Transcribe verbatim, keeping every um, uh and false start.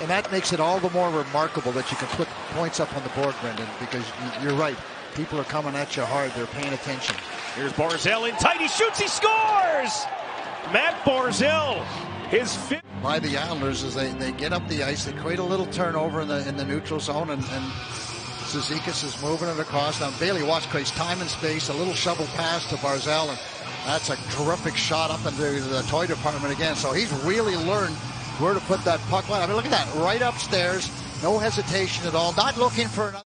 and that makes it all the more remarkable that you can put points up on the board, Brendan, because you're right. People are coming at you hard. They're paying attention. Here's Barzal in tight. He shoots. He scores! Matt Barzal, his fifth. By the Islanders as they, they get up the ice. They create a little turnover in the in the neutral zone, and, and Cizikas is moving it across. Now Bailey Watts creates time and space. A little shovel pass to Barzal, and that's a terrific shot up into the toy department again. So he's really learned where to put that puck. I mean, look at that. Right upstairs. No hesitation at all. Not looking for another.